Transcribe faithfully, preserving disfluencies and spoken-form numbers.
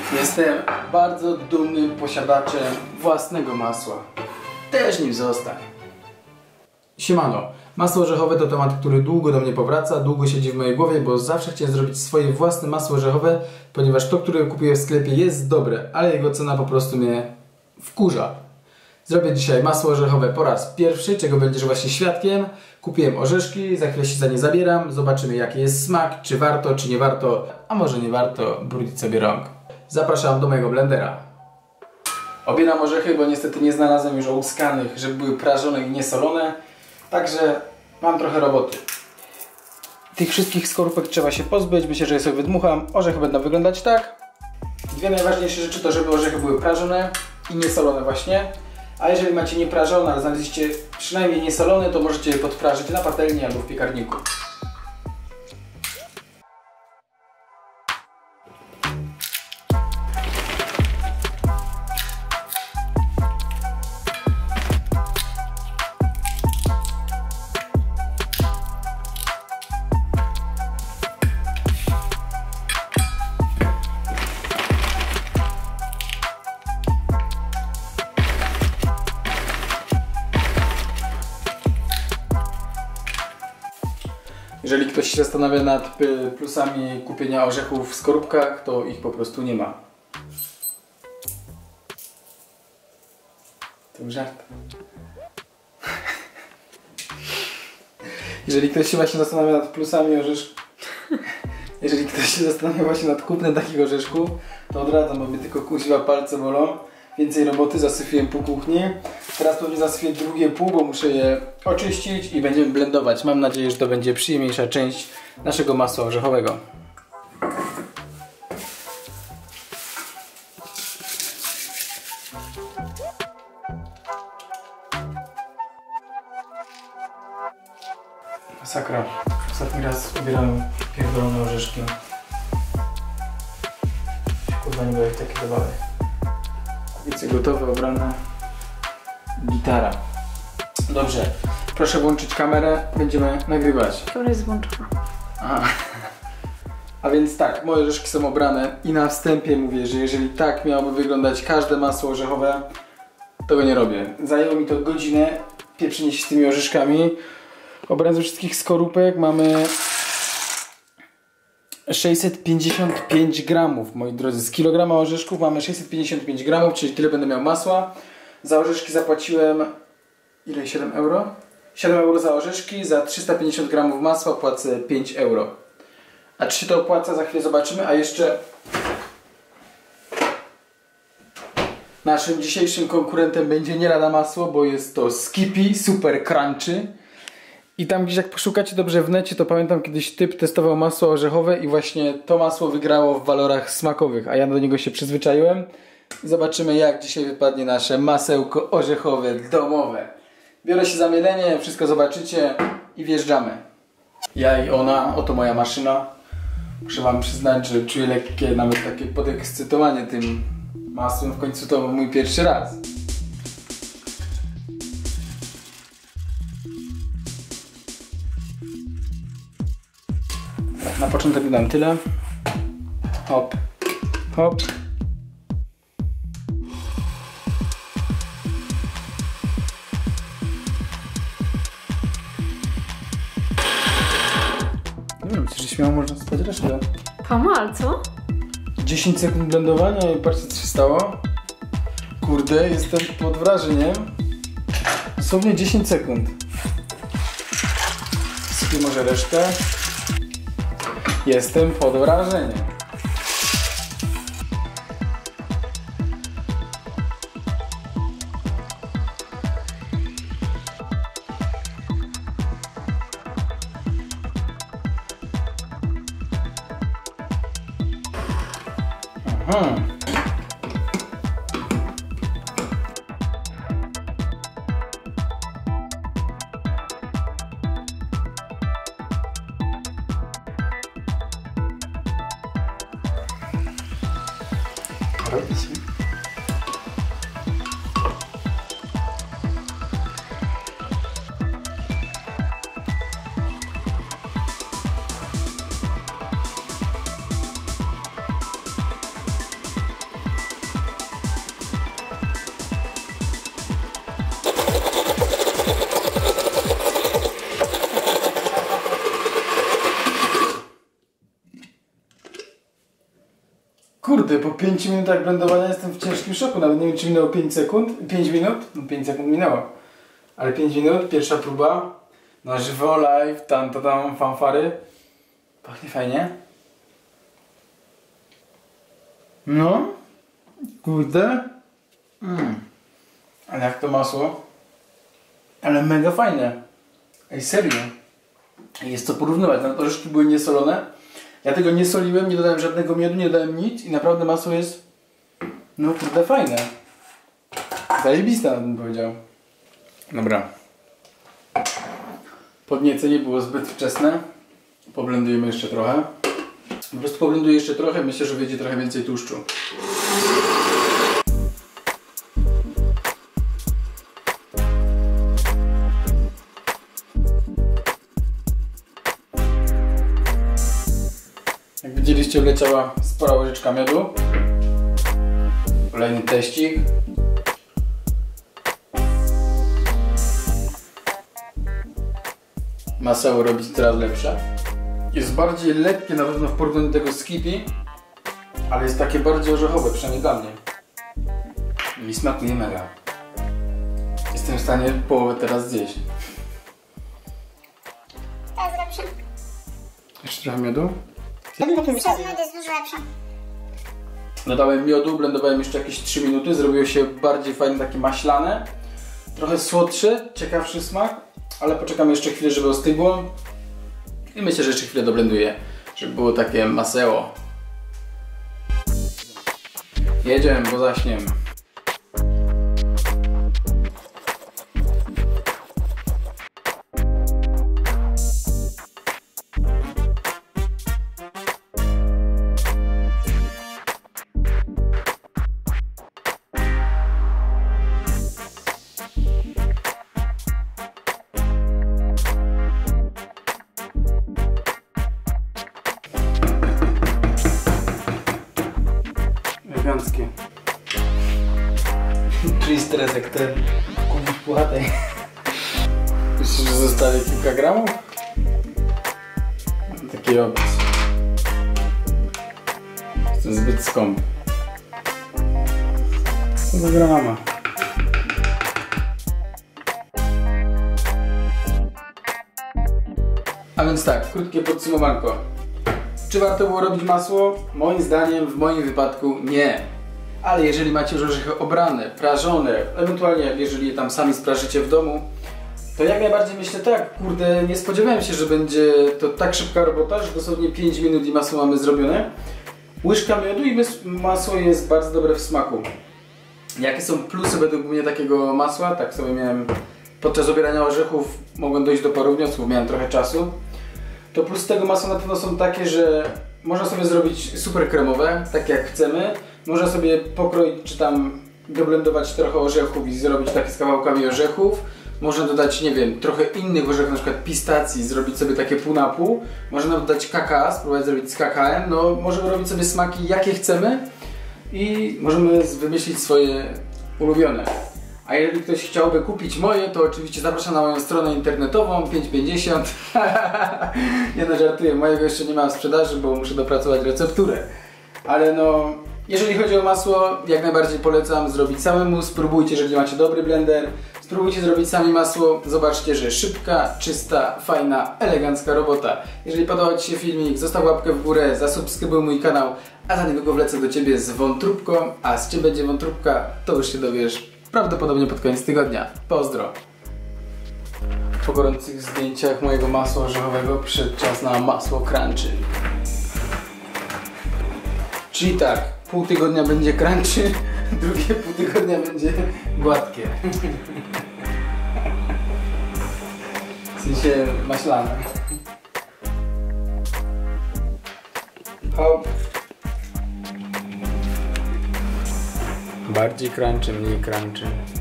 Jestem bardzo dumnym posiadaczem własnego masła. Też nim zostań. Siemano. Masło orzechowe to temat, który długo do mnie powraca, długo siedzi w mojej głowie, bo zawsze chciałem zrobić swoje własne masło orzechowe, ponieważ to, które kupiłem w sklepie, jest dobre, ale jego cena po prostu mnie wkurza. Zrobię dzisiaj masło orzechowe po raz pierwszy, czego będziesz właśnie świadkiem. Kupiłem orzeszki, za chwilę się za nie zabieram, zobaczymy jaki jest smak, czy warto, czy nie warto, a może nie warto brudzić sobie rąk. Zapraszam do mojego blendera. Obieram orzechy, bo niestety nie znalazłem już ołuskanych, żeby były prażone i niesolone. Także mam trochę roboty. Tych wszystkich skorupek trzeba się pozbyć. Myślę, że je sobie wydmucham. Orzechy będą wyglądać tak. Dwie najważniejsze rzeczy to, żeby orzechy były prażone i niesolone właśnie. A jeżeli macie nieprażone, ale znaleźliście przynajmniej niesolone, to możecie je podprażyć na patelni albo w piekarniku. Jeżeli ktoś się zastanawia nad plusami kupienia orzechów w skorupkach, to ich po prostu nie ma. To był żart. Jeżeli ktoś się właśnie zastanawia nad plusami orzeszków, jeżeli ktoś się zastanawia właśnie nad kupnem takich orzeszków, to odradzam, bo mnie tylko kuźwa palce bolą. Więcej roboty, zasyfiłem pół kuchni. Teraz pewnie zasyfię drugie pół, bo muszę je oczyścić i będziemy blendować. Mam nadzieję, że to będzie przyjemniejsza część naszego masła orzechowego. Masakra. Ostatni raz ubierałem pierdolone orzeszki. Kurwa, nie były takie zabawy. Wiecie, gotowe, obrane. Gitara. Dobrze, proszę włączyć kamerę, będziemy nagrywać. Kamera jest włączona. A. A więc tak, moje orzeszki są obrane i na wstępie mówię, że jeżeli tak miałoby wyglądać każde masło orzechowe, to go nie robię. Zajęło mi to godzinę, pieprzenie się z tymi orzeszkami. Obrane ze wszystkich skorupek mamy sześćset pięćdziesiąt pięć gramów, moi drodzy. Z kilograma orzeszków mamy sześćset pięćdziesiąt pięć gramów, czyli tyle będę miał masła. Za orzeszki zapłaciłem... ile? siedem euro? siedem euro za orzeszki, za trzysta pięćdziesiąt gramów masła płacę pięć euro. A czy się to opłaca? Za chwilę zobaczymy. A jeszcze... naszym dzisiejszym konkurentem będzie nie lada masło, bo jest to Skippy Super Crunchy. I tam gdzieś jak poszukacie dobrze w necie, to pamiętam kiedyś typ testował masło orzechowe i właśnie to masło wygrało w walorach smakowych, a ja do niego się przyzwyczaiłem. Zobaczymy, jak dzisiaj wypadnie nasze masełko orzechowe domowe. Biorę się za mielenie, wszystko zobaczycie i wjeżdżamy. Ja i ona, oto moja maszyna. Muszę wam przyznać, że czuję lekkie, nawet takie podekscytowanie tym masłem. W końcu to mój pierwszy raz. Na początek dam tyle. Hop, hop. Nie wiem, czy śmiało można spać resztę. Kamal, co? dziesięć sekund blendowania i patrzcie, co się stało. Kurde, jestem pod wrażeniem. Dosłownie dziesięć sekund. Sypię może resztę. Jestem pod wrażeniem. Aha. Robi się. Kurde, po pięciu minutach blendowania jestem w ciężkim szoku. Nawet nie wiem, czy minęło pięć sekund. pięć minut? No pięć sekund minęło. Ale pięć minut, pierwsza próba. Na żywo, live, tam, to tam, fanfary. Pachnie fajnie. No. Kurde. Mm. Ale jak to masło? Ale mega fajne. Ej, serio. Jest co porównywać. Nawet orzeszki były niesolone. Ja tego nie soliłem, nie dodałem żadnego miodu, nie dodałem nic i naprawdę masło jest, no kurde, fajne. Zajebista, bym powiedział. Dobra. Podniecenie było zbyt wczesne. Poblendujemy jeszcze trochę. Po prostu poblenduję jeszcze trochę, myślę, że wyjdzie trochę więcej tłuszczu. Jak widzieliście, wleciała spora łyżeczka miodu. Kolejny teścik. Maseło robić coraz lepsze. Jest bardziej lekkie na pewno w porównaniu do tego Skippy, ale jest takie bardziej orzechowe, przynajmniej dla mnie. Mi smakuje mega. Jestem w stanie połowę teraz zjeść. To jest lepsze. Jeszcze trochę miodu. Przez miód jest dużo lepsze. Dodałem miodu, blendowałem jeszcze jakieś trzy minuty, zrobiło się bardziej fajne, takie maślane. Trochę słodszy, ciekawszy smak, ale poczekam jeszcze chwilę, żeby ostygło. I myślę, że jeszcze chwilę doblenduję, żeby było takie maseło. Jedziemy, bo zaśniem. Eleganckie. Czyli stres jak ten kupić puchatej. Myślisz, że zostawi kilka gramów? Taki opis. Jestem zbyt skąpy. Co za grama? A więc tak, krótkie podsumowanko. Czy warto było robić masło? Moim zdaniem, w moim wypadku nie. Ale jeżeli macie już orzechy obrane, prażone, ewentualnie jeżeli je tam sami sprażycie w domu, to jak najbardziej myślę tak, kurde, nie spodziewałem się, że będzie to tak szybka robota, że dosłownie pięć minut i masło mamy zrobione. Łyżka miodu i masło jest bardzo dobre w smaku. Jakie są plusy według mnie takiego masła? Tak sobie miałem podczas obierania orzechów, mogłem dojść do paru wniosków, miałem trochę czasu. To plus tego masła na pewno są takie, że można sobie zrobić super kremowe, tak jak chcemy. Można sobie pokroić czy tam doblendować trochę orzechów i zrobić takie z kawałkami orzechów. Można dodać, nie wiem, trochę innych orzechów, na przykład pistacji, zrobić sobie takie pół na pół. Można dodać kakao, spróbować zrobić z kakałem. No, możemy robić sobie smaki jakie chcemy i możemy wymyślić swoje ulubione. A jeżeli ktoś chciałby kupić moje, to oczywiście zapraszam na moją stronę internetową pięć pięćdziesiąt. Nie no, żartuję, mojego jeszcze nie mam w sprzedaży, bo muszę dopracować recepturę. Ale no, jeżeli chodzi o masło, jak najbardziej polecam zrobić samemu. Spróbujcie, jeżeli macie dobry blender. Spróbujcie zrobić sami masło. Zobaczcie, że szybka, czysta, fajna, elegancka robota. Jeżeli podobał Ci się filmik, zostaw łapkę w górę, zasubskrybuj mój kanał, a za niedługo wlecę do Ciebie z wątróbką. A z czym będzie wątróbka, to już się dowiesz prawdopodobnie pod koniec tygodnia. Pozdro! Po gorących zdjęciach mojego masła orzechowego przyszedł czas na masło crunchy. Czyli tak, pół tygodnia będzie crunchy, drugie pół tygodnia będzie gładkie. W sensie maślane. Hop. Bardziej crunchy, mniej crunchy.